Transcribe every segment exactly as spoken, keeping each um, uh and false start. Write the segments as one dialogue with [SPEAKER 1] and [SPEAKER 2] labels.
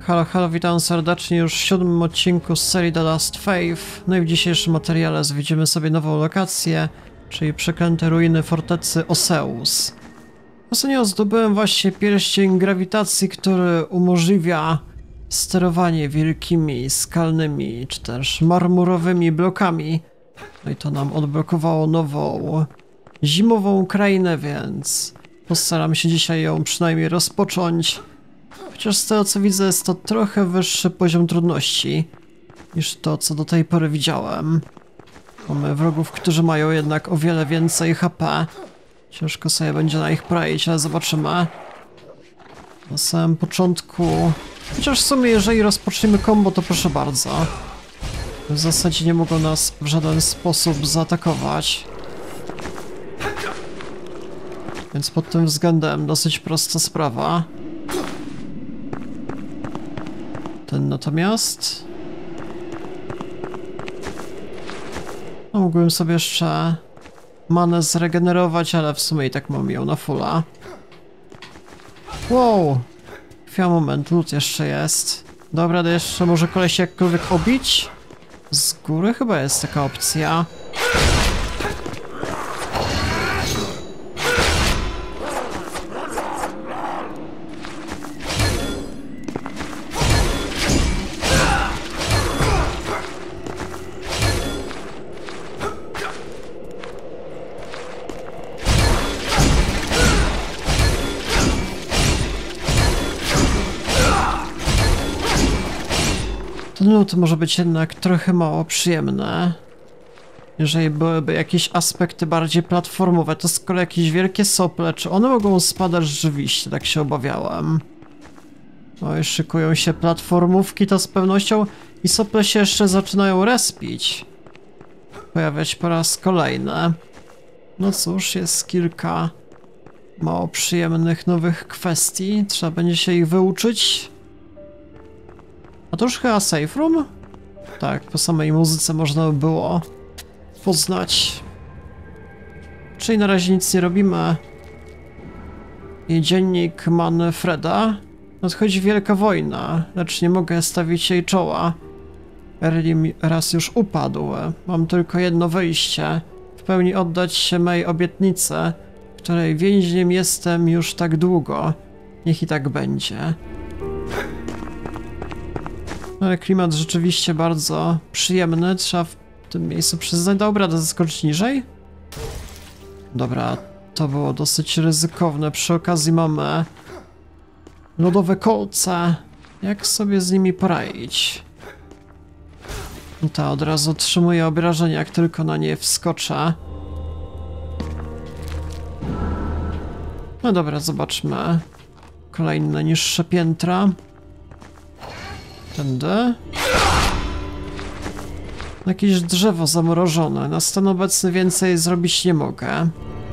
[SPEAKER 1] Halo, halo, witam serdecznie już w siódmym odcinku z serii The Last Faith. No i w dzisiejszym materiale zwiedzimy sobie nową lokację, czyli przeklęte ruiny fortecy Oseus. Ostatnio zdobyłem właśnie pierścień grawitacji, który umożliwia sterowanie wielkimi, skalnymi, czy też marmurowymi blokami. No i to nam odblokowało nową, zimową krainę, więc postaram się dzisiaj ją przynajmniej rozpocząć. Chociaż z tego co widzę, jest to trochę wyższy poziom trudności niż to, co do tej pory widziałem. Mamy wrogów, którzy mają jednak o wiele więcej H P. Ciężko sobie będzie na ich poradzić, ale zobaczymy. Na samym początku... Chociaż w sumie, jeżeli rozpoczniemy combo, to proszę bardzo. W zasadzie nie mogą nas w żaden sposób zaatakować. Więc pod tym względem dosyć prosta sprawa. Ten natomiast... No, mógłbym sobie jeszcze manę zregenerować, ale w sumie i tak mam ją na fulla. Wow! Chwila, moment, lód jeszcze jest. Dobra, to jeszcze może koleś jakkolwiek obić? Z góry chyba jest taka opcja. Ten lód może być jednak trochę mało przyjemny. Jeżeli byłyby jakieś aspekty bardziej platformowe, to z kolei jakieś wielkie sople, czy one mogą spadać rzeczywiście, tak się obawiałem. No i szykują się platformówki, to z pewnością i sople się jeszcze zaczynają respić. Pojawiać po raz kolejny. No cóż, jest kilka mało przyjemnych nowych kwestii, trzeba będzie się ich wyuczyć. A to już chyba safe room? Tak, po samej muzyce można by było poznać. Czyli na razie nic nie robimy. I dziennik Manfreda. Nadchodzi wielka wojna, lecz nie mogę stawić jej czoła. Erlim raz już upadł. Mam tylko jedno wyjście. W pełni oddać się mej obietnicy, której więźniem jestem już tak długo. Niech i tak będzie. Ale klimat rzeczywiście bardzo przyjemny, trzeba w tym miejscu przyznać. Dobra, to zaskoczyć niżej? Dobra, to było dosyć ryzykowne. Przy okazji mamy lodowe kolce. Jak sobie z nimi poradzić? Ta od razu otrzymuje obrażenia, jak tylko na nie wskoczę. No dobra, zobaczmy. Kolejne niższe piętra. Tędy. Jakieś drzewo zamrożone. Na stan obecny więcej zrobić nie mogę.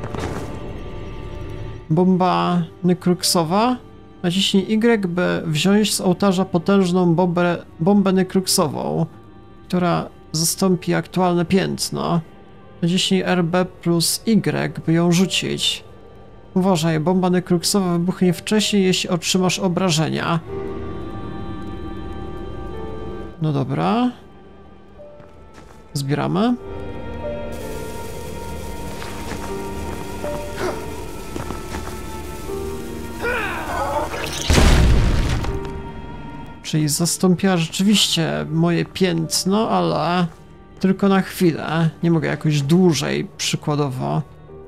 [SPEAKER 1] Bomba Nykruxowa. Naciśnij Y, by wziąć z ołtarza potężną bombę, bombę Nykruxową, która zastąpi aktualne piętno. Naciśnij R B plus Y, by ją rzucić. Uważaj, bomba Nykruxowa wybuchnie wcześniej, jeśli otrzymasz obrażenia. No dobra. Zbieramy. Czyli zastąpiła rzeczywiście moje piętno, ale tylko na chwilę. Nie mogę jakoś dłużej przykładowo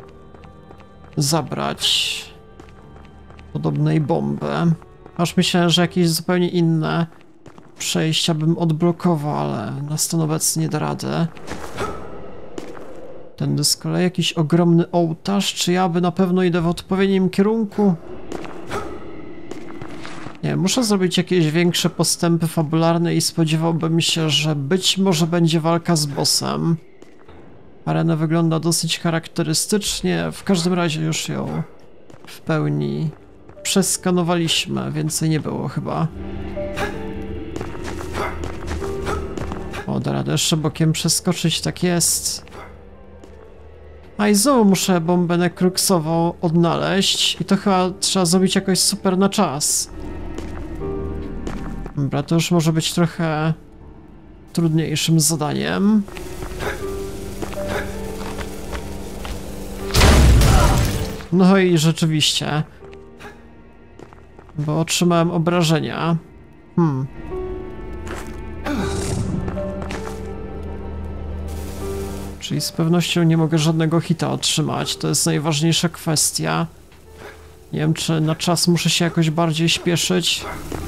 [SPEAKER 1] zabrać podobnej bomby. Aż myślałem, że jakieś zupełnie inne przejścia bym odblokował, ale na stan obecny nie da rady. Tędy z kolei jakiś ogromny ołtarz, czy ja by na pewno idę w odpowiednim kierunku? Nie, muszę zrobić jakieś większe postępy fabularne i spodziewałbym się, że być może będzie walka z bossem. Arena wygląda dosyć charakterystycznie, w każdym razie już ją w pełni przeskanowaliśmy, więcej nie było chyba. O, da radę jeszcze bokiem przeskoczyć, tak jest. A i znowu muszę bombę Nykruxową odnaleźć i to chyba trzeba zrobić jakoś super na czas. Dobra, to już może być trochę trudniejszym zadaniem. No i rzeczywiście. Bo otrzymałem obrażenia. Hmm. Czyli z pewnością nie mogę żadnego hita otrzymać. To jest najważniejsza kwestia. Nie wiem, czy na czas muszę się jakoś bardziej śpieszyć.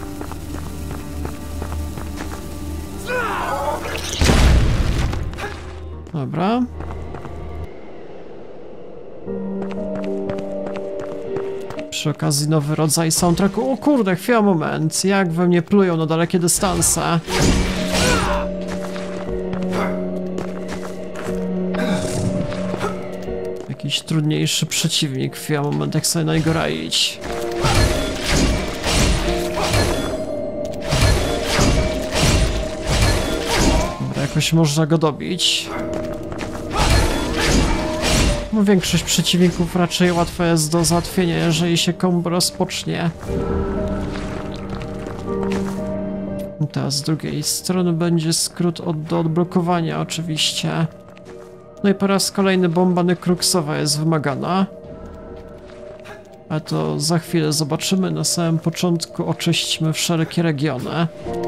[SPEAKER 1] Dobra. Przy okazji nowy rodzaj soundtracku. O kurde, chwila, moment. Jak we mnie plują na dalekie dystanse. Jakiś trudniejszy przeciwnik. Chwila, moment, jak sobie na niego raić. Dobra, jakoś można go dobić. No, większość przeciwników raczej łatwe jest do załatwienia, jeżeli się kombo rozpocznie. Teraz z drugiej strony będzie skrót od, do odblokowania oczywiście. No i po raz kolejny bomba nekruksowa jest wymagana. A to za chwilę zobaczymy. Na samym początku oczyśćmy wszelkie regiony.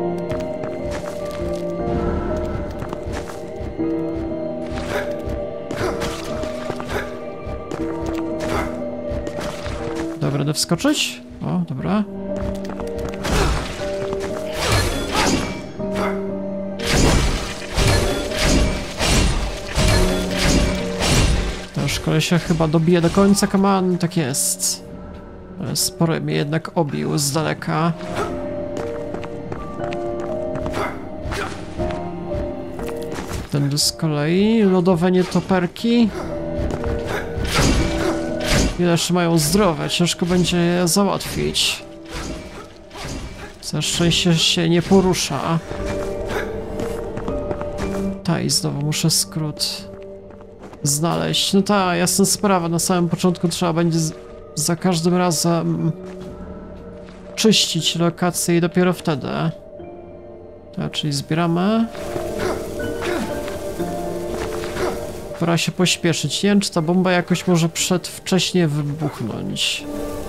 [SPEAKER 1] Dobra, będę wskoczyć? O, dobra. To już kolesia chyba dobije do końca, kaman, tak jest. Ale sporo mnie jednak obił z daleka. Tędy z kolei lodowe nietoperki. Ileż mają zdrowe, ciężko będzie je załatwić. Za szczęście się nie porusza. Ta i znowu muszę skrót znaleźć. No ta, jasna sprawa, na samym początku trzeba będzie z, za każdym razem czyścić lokację i dopiero wtedy. Tak, czyli zbieramy. Pora się pośpieszyć. Nie wiem, czy ta bomba jakoś może przedwcześnie wybuchnąć.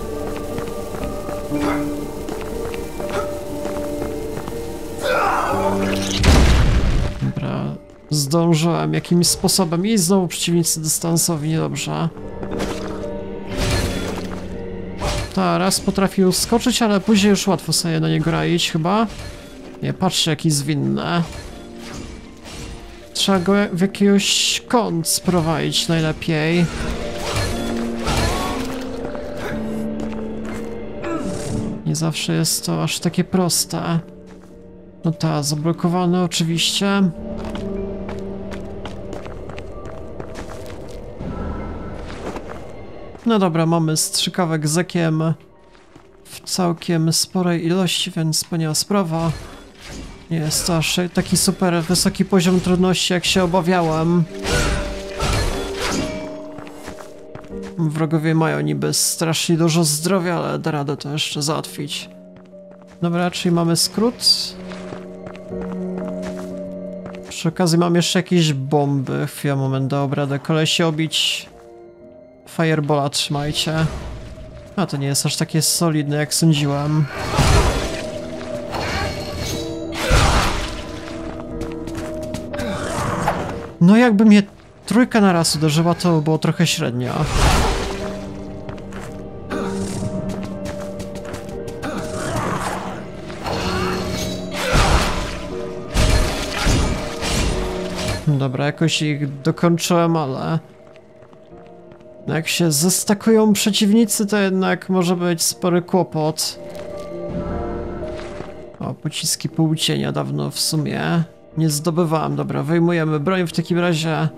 [SPEAKER 1] Dobra, zdążyłem jakimś sposobem i znowu przeciwnicy dystansowi, niedobrze. Ta, raz potrafił skoczyć, ale później już łatwo sobie na niego raić chyba. Nie, patrzcie jaki zwinny. Trzeba go w jakiegoś kąt sprowadzić najlepiej. Nie zawsze jest to aż takie proste. No ta, zablokowane oczywiście. No dobra, mamy strzykawek z ekiem w całkiem sporej ilości, więc wspaniała sprawa. Nie jest to aż taki super wysoki poziom trudności, jak się obawiałem. Wrogowie mają niby strasznie dużo zdrowia, ale da radę to jeszcze załatwić. Dobra, czyli mamy skrót. Przy okazji mam jeszcze jakieś bomby. Chwila, moment, dobra, da kolesi obić. Firebola trzymajcie. A to nie jest aż takie solidne, jak sądziłem. No jakby mnie trójka na raz uderzyła, to było trochę średnio. Dobra, jakoś ich dokończyłem, ale... Jak się zestakują przeciwnicy, to jednak może być spory kłopot. O, pociski półcienia dawno w sumie nie zdobywałem. Dobra, wyjmujemy broń w takim razie.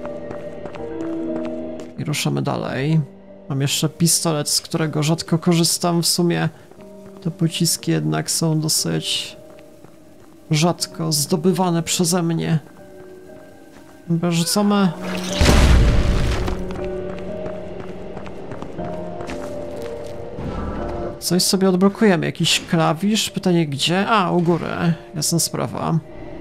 [SPEAKER 1] I ruszamy dalej. Mam jeszcze pistolet, z którego rzadko korzystam w sumie. Te pociski jednak są dosyć rzadko zdobywane przeze mnie. Dobra, rzucamy. Coś sobie odblokujemy, jakiś klawisz, pytanie gdzie? A, u góry, jasna sprawa.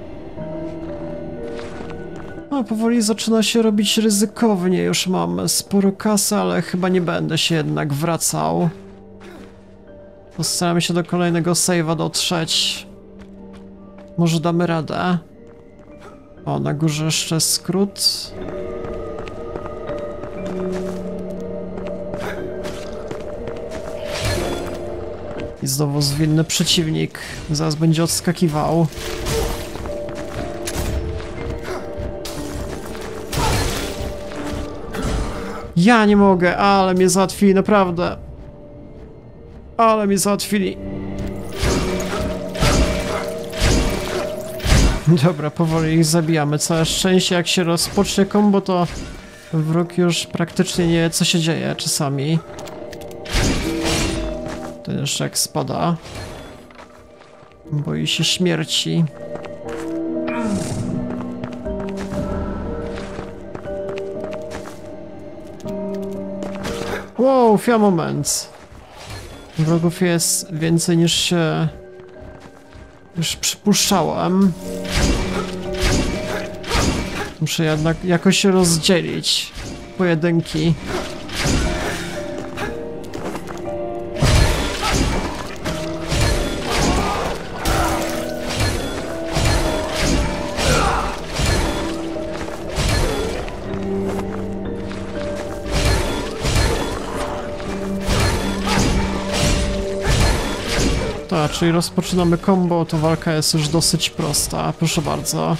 [SPEAKER 1] No, powoli zaczyna się robić ryzykownie, już mam sporo kasy, ale chyba nie będę się jednak wracał. Postaram się do kolejnego save'a dotrzeć. Może damy radę. O, na górze jeszcze skrót. I znowu zwinny przeciwnik. Zaraz będzie odskakiwał. Ja nie mogę, ale mnie załatwili, naprawdę. Ale mnie załatwili. Dobra, powoli ich zabijamy. Całe szczęście, jak się rozpocznie kombo, to wróg już praktycznie nie wie, co się dzieje czasami. Ten jeszcze jak spada. Boi się śmierci. Wow, chwila, moment. Wrogów jest więcej niż się już przypuszczałem. Muszę jednak jakoś się rozdzielić. Pojedynki. Tak, czyli rozpoczynamy combo, to walka jest już dosyć prosta, proszę bardzo.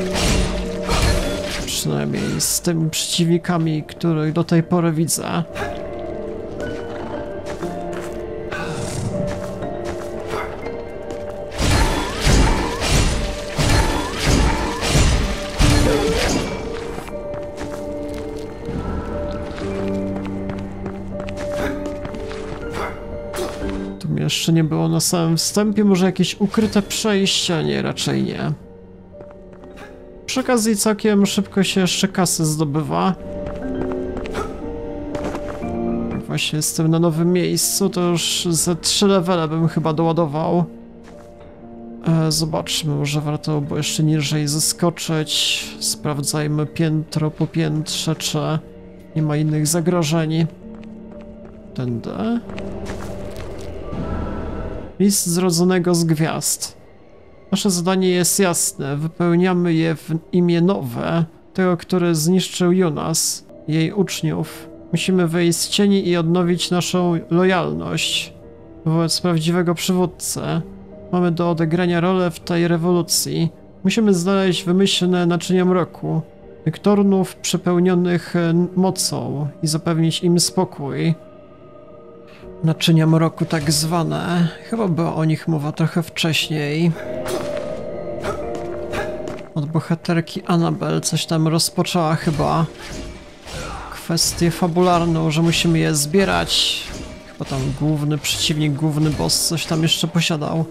[SPEAKER 1] Przynajmniej z tymi przeciwnikami, których do tej pory widzę. Jeszcze nie było na samym wstępie, może jakieś ukryte przejścia? Nie, raczej nie. Przy okazji całkiem szybko się jeszcze kasy zdobywa. Jak właśnie jestem na nowym miejscu, to już ze trzy levele bym chyba doładował. E, zobaczmy, może warto było jeszcze niżej zeskoczyć. Sprawdzajmy piętro po piętrze, czy nie ma innych zagrożeń. Tędy. List zrodzonego z gwiazd. Nasze zadanie jest jasne. Wypełniamy je w imię nowe, tego, który zniszczył Junas, jej uczniów. Musimy wyjść z cieni i odnowić naszą lojalność wobec prawdziwego przywódcy. Mamy do odegrania rolę w tej rewolucji. Musimy znaleźć wymyślne naczynia mroku, Nyktornów przepełnionych mocą i zapewnić im spokój. Naczynia mroku tak zwane. Chyba była o nich mowa trochę wcześniej. Od bohaterki Annabel coś tam rozpoczęła chyba kwestię fabularną, że musimy je zbierać. Chyba tam główny przeciwnik, główny boss coś tam jeszcze posiadał.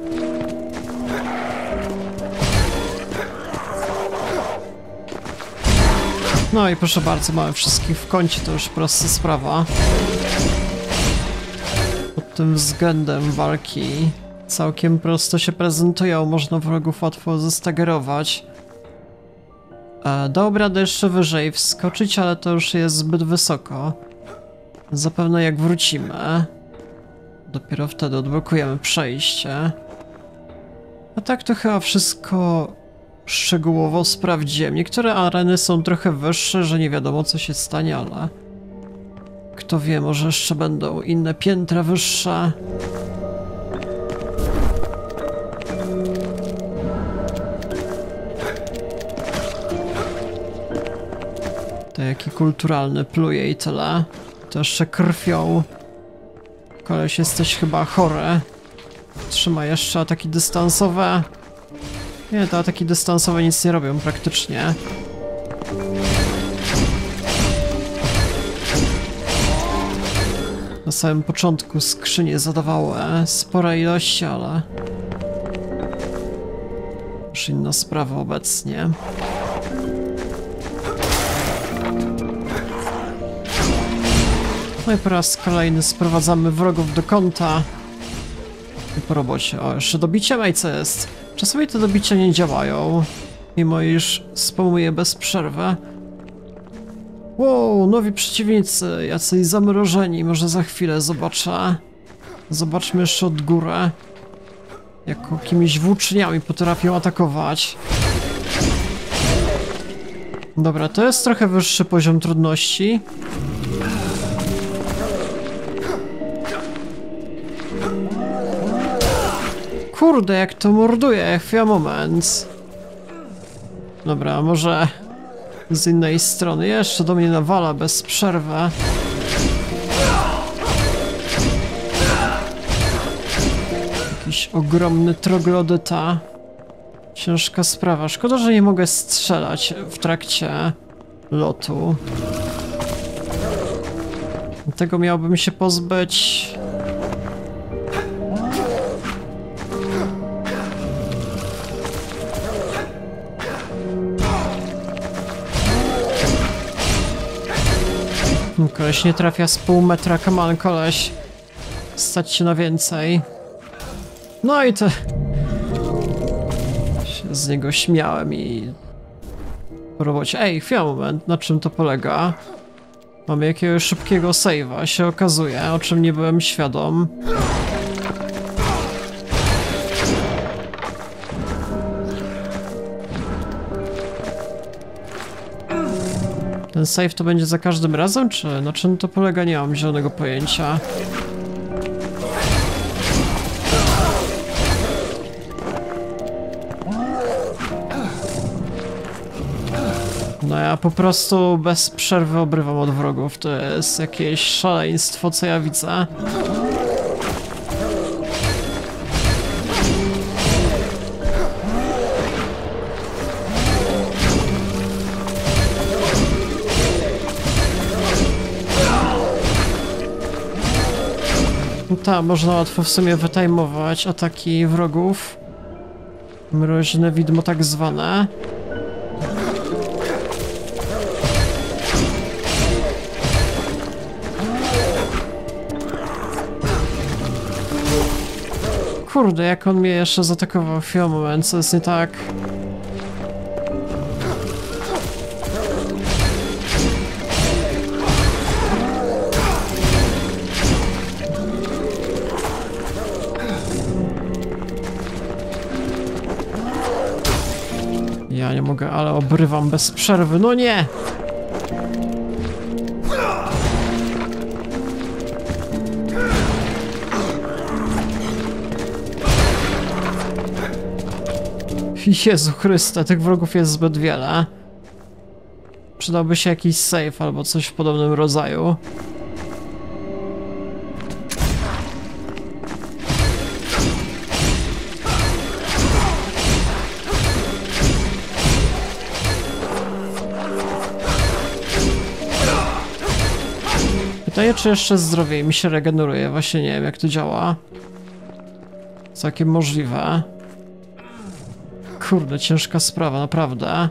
[SPEAKER 1] No i proszę bardzo, mamy wszystkich w kącie, to już prosta sprawa. Pod tym względem walki całkiem prosto się prezentują, można wrogów łatwo zestagerować. E, Dałoby radę jeszcze wyżej wskoczyć, ale to już jest zbyt wysoko. Zapewne jak wrócimy, dopiero wtedy odblokujemy przejście. A tak to chyba wszystko szczegółowo sprawdziłem. Niektóre areny są trochę wyższe, że nie wiadomo co się stanie, ale kto wie, może jeszcze będą inne piętra wyższe. To jaki kulturalny pluje i tyle. To jeszcze krwią. Koleś, jesteś chyba chory. Trzyma jeszcze ataki dystansowe. Nie, te ataki dystansowe nic nie robią praktycznie. Na samym początku skrzynie zadawały spore ilości, ale już inna sprawa obecnie. No i po raz kolejny sprowadzamy wrogów do kąta. I po robocie. O, jeszcze dobicie? No i co jest? Czasami te dobicia nie działają, mimo iż spamuję bez przerwy. Wow, nowi przeciwnicy, jacyś zamrożeni, może za chwilę zobaczę. Zobaczmy jeszcze od góry. Jakimiś włóczniami potrafią atakować. Dobra, to jest trochę wyższy poziom trudności. Kurde, jak to morduje, chwila, moment. Dobra, może z innej strony. Jeszcze do mnie nawala bez przerwy. Jakiś ogromny troglodyta. Ciężka sprawa. Szkoda, że nie mogę strzelać w trakcie lotu. Tego miałbym się pozbyć. Koleś nie trafia z pół metra, come on, koleś. Stać się na więcej. No i to... się z niego śmiałem i... po robocie. Ej, chwila, moment, na czym to polega? Mamy jakiegoś szybkiego save'a, się okazuje, o czym nie byłem świadom. Ten save to będzie za każdym razem, czy na czym to polega? Nie mam zielonego pojęcia. No ja po prostu bez przerwy obrywam od wrogów. To jest jakieś szaleństwo, co ja widzę. No tak, można łatwo w sumie wytajmować ataki wrogów. Mroźne widmo tak zwane. Kurde, jak on mnie jeszcze zaatakował, chwilę, moment, co jest nie tak. Ja nie mogę, ale obrywam bez przerwy, no nie! Jezu Chryste, tych wrogów jest zbyt wiele. Przydałby się jakiś save albo coś w podobnym rodzaju. Pytanie, czy jeszcze zdrowie mi się regeneruje? Właśnie nie wiem, jak to działa. Całkiem możliwe. Kurde, ciężka sprawa, naprawdę.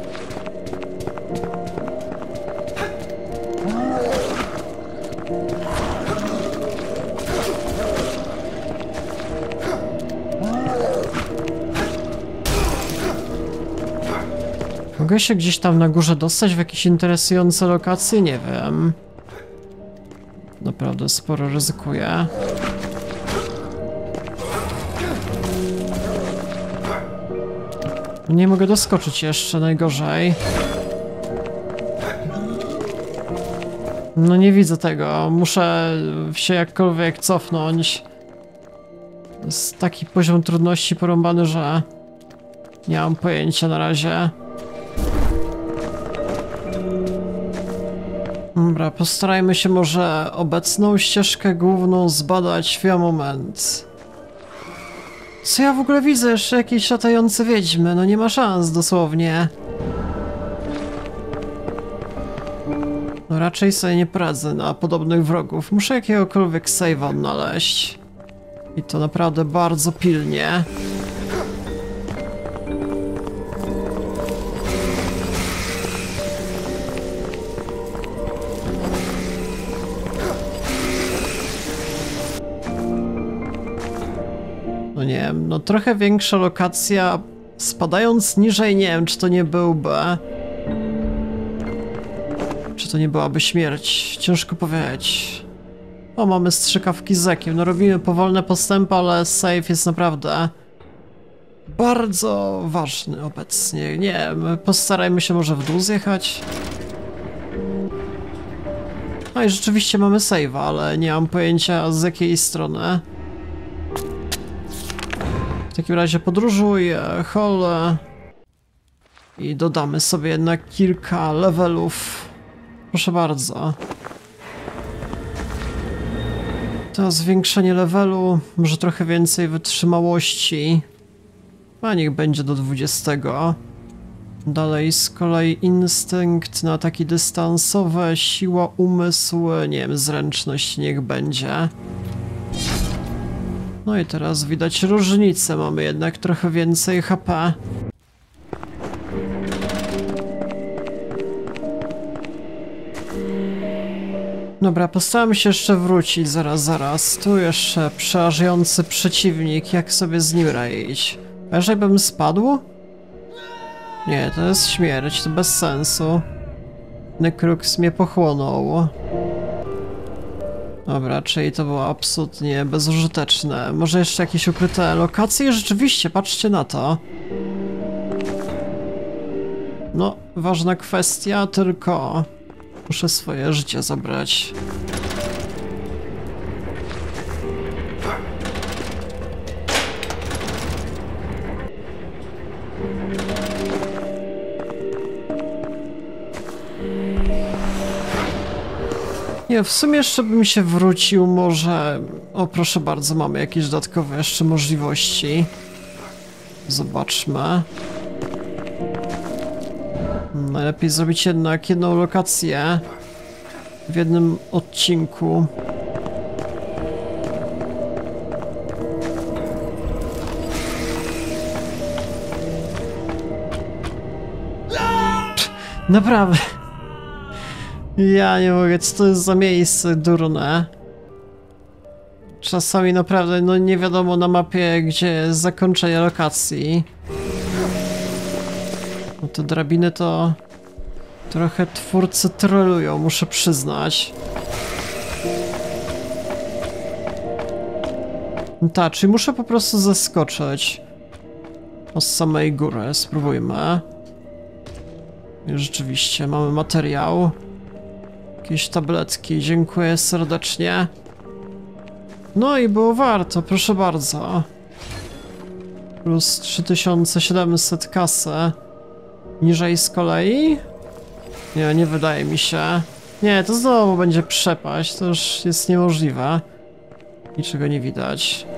[SPEAKER 1] Mogę się gdzieś tam na górze dostać w jakieś interesujące lokacje? Nie wiem. Naprawdę sporo ryzykuję. Nie mogę doskoczyć jeszcze, najgorzej. No nie widzę tego, muszę się jakkolwiek cofnąć. Jest taki poziom trudności porąbany, że nie mam pojęcia na razie. Dobra, postarajmy się może obecną ścieżkę główną zbadać. Chwila, moment. Co ja w ogóle widzę? Jeszcze jakieś latające wiedźmy, no nie ma szans dosłownie. No raczej sobie nie poradzę na podobnych wrogów. Muszę jakiegokolwiek save'a odnaleźć. I to naprawdę bardzo pilnie. No nie wiem, no trochę większa lokacja, spadając niżej, nie wiem, czy to nie byłby... Czy to nie byłaby śmierć? Ciężko powiedzieć. O, mamy strzykawki z zekiem. No robimy powolne postępy, ale save jest naprawdę bardzo ważny obecnie. Nie wiem, postarajmy się może w dół zjechać. No i rzeczywiście mamy save'a, ale nie mam pojęcia z jakiej strony. W takim razie podróżuję, hole i dodamy sobie jednak kilka levelów. Proszę bardzo. To zwiększenie levelu, może trochę więcej wytrzymałości. A niech będzie do dwudziestego. Dalej z kolei instynkt na ataki dystansowe, siła, umysł, nie wiem, zręczność niech będzie. No i teraz widać różnicę, mamy jednak trochę więcej H P. Dobra, postaram się jeszcze wrócić, zaraz, zaraz. Tu jeszcze przerażający przeciwnik, jak sobie z nim radzić? A jeżeli bym spadł? Nie, to jest śmierć, to bez sensu. Nekrux mnie pochłonął. Dobra, czyli to było absolutnie bezużyteczne. Może jeszcze jakieś ukryte lokacje? Rzeczywiście, patrzcie na to. No, ważna kwestia, tylko... Muszę swoje życie zabrać. Nie, w sumie jeszcze bym się wrócił może... O, proszę bardzo, mamy jakieś dodatkowe jeszcze możliwości. Zobaczmy. Najlepiej zrobić jednak jedną lokację w jednym odcinku. Pff, naprawdę. Ja nie mogę, co to jest za miejsce durne. Czasami naprawdę no nie wiadomo na mapie, gdzie jest zakończenie lokacji. No te drabiny to trochę twórcy trolują, muszę przyznać. Tak, czyli muszę po prostu zeskoczyć od samej góry, spróbujmy. I rzeczywiście, mamy materiał. Jakieś tabletki, dziękuję serdecznie. No i było warto, proszę bardzo. Plus trzy tysiące siedemset kasy. Niżej z kolei? Nie, nie wydaje mi się. Nie, to znowu będzie przepaść, to już jest niemożliwe. Niczego nie widać.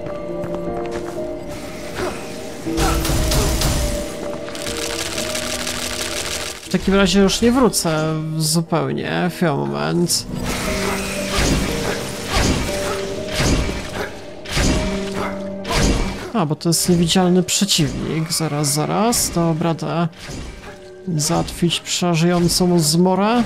[SPEAKER 1] W takim razie już nie wrócę zupełnie, chwila, moment. A, bo to jest niewidzialny przeciwnik. Zaraz, zaraz. Dobra, da załatwić przerażającą zmorę.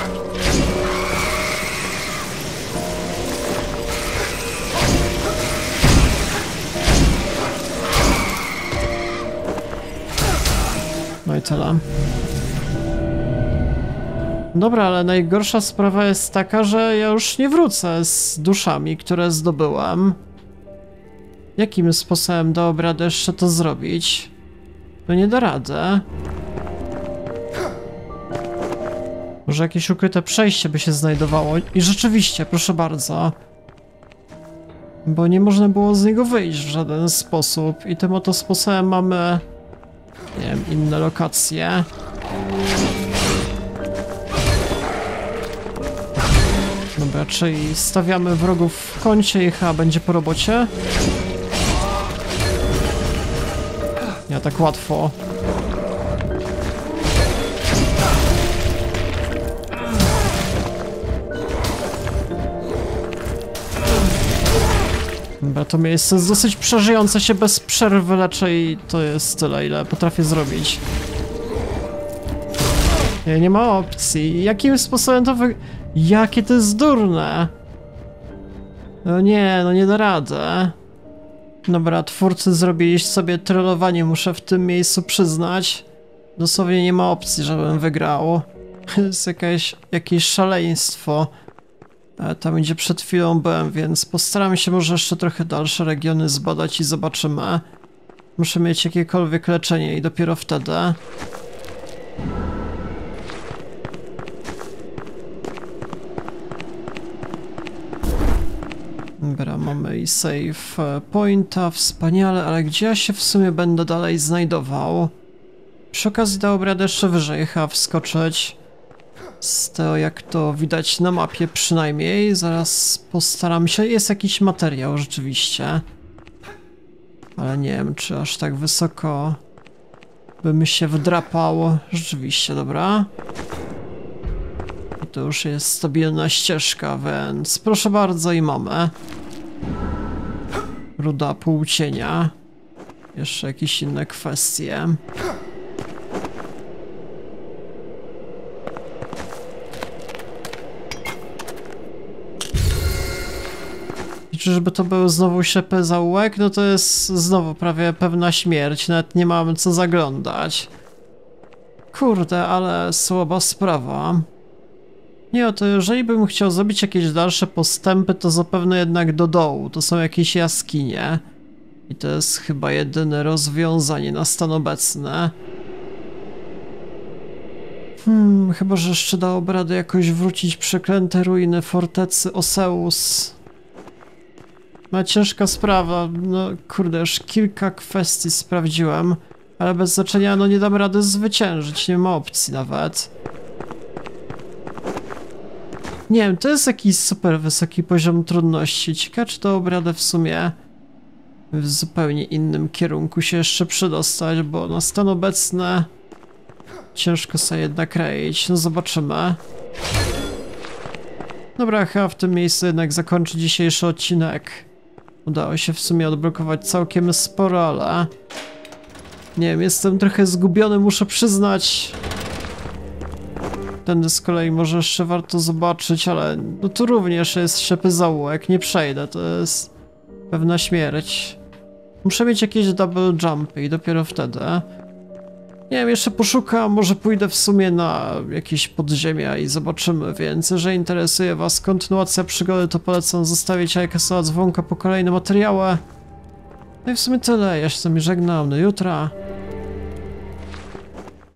[SPEAKER 1] No i tyle. Dobra, ale najgorsza sprawa jest taka, że ja już nie wrócę z duszami, które zdobyłam. Jakim sposobem da radę jeszcze to zrobić? No nie da rady. Może jakieś ukryte przejście by się znajdowało. I rzeczywiście, proszę bardzo. Bo nie można było z niego wyjść w żaden sposób. I tym oto sposobem mamy... Nie wiem, inne lokacje. Dobra, czyli stawiamy wrogów w kącie i chyba będzie po robocie. Nie tak łatwo. Dobra, to miejsce jest dosyć przeżyjące się bez przerwy, leczę i to jest tyle, ile potrafię zrobić. Nie, nie ma opcji. Jakim sposobem to wy... Jakie to jest durne! No nie, no nie da rady. Dobra, twórcy zrobili sobie trollowanie, muszę w tym miejscu przyznać. Dosłownie nie ma opcji, żebym wygrał. To jest jakaś, jakieś szaleństwo. E, tam gdzie przed chwilą byłem, więc postaram się może jeszcze trochę dalsze regiony zbadać i zobaczymy. Muszę mieć jakiekolwiek leczenie i dopiero wtedy. Dobra, mamy i save pointa, wspaniale, ale gdzie ja się w sumie będę dalej znajdował? Przy okazji dałoby radę jeszcze wyżej chyba wskoczyć. Z tego jak to widać na mapie przynajmniej. Zaraz postaram się. Jest jakiś materiał rzeczywiście. Ale nie wiem, czy aż tak wysoko bym się wdrapał. Rzeczywiście, dobra. I to już jest stabilna ścieżka, więc proszę bardzo i mamy. Ruda półcienia. Jeszcze jakieś inne kwestie. I czyżby to był znowu ślepy zaułek? No to jest znowu prawie pewna śmierć. Nawet nie mamy co zaglądać. Kurde, ale słaba sprawa. Nie, to jeżeli bym chciał zrobić jakieś dalsze postępy, to zapewne jednak do dołu. To są jakieś jaskinie. I to jest chyba jedyne rozwiązanie na stan obecny. Hmm, chyba że jeszcze dałoby radę jakoś wrócić przeklęte ruiny fortecy Oseus. No ciężka sprawa, no kurde, już kilka kwestii sprawdziłem, ale bez znaczenia, no nie dam rady zwyciężyć, nie ma opcji nawet. Nie wiem, to jest jakiś super wysoki poziom trudności. Ciekawe, czy to obradę w sumie w zupełnie innym kierunku się jeszcze przedostać, bo na stan obecny ciężko sobie jednak reić. No zobaczymy. Dobra, chyba w tym miejscu jednak zakończę dzisiejszy odcinek. Udało się w sumie odblokować całkiem sporo, ale nie wiem, jestem trochę zgubiony, muszę przyznać. Tędy z kolei może jeszcze warto zobaczyć, ale no tu również jest ślepy zaułek, nie przejdę, to jest pewna śmierć. Muszę mieć jakieś double jumpy i dopiero wtedy. Nie wiem, jeszcze poszukam, może pójdę w sumie na jakieś podziemia i zobaczymy, więc jeżeli interesuje was kontynuacja przygody, to polecam zostawić lajka, suba, dzwonka po kolejne materiały. No i w sumie tyle, ja się z wami żegnam, do jutra.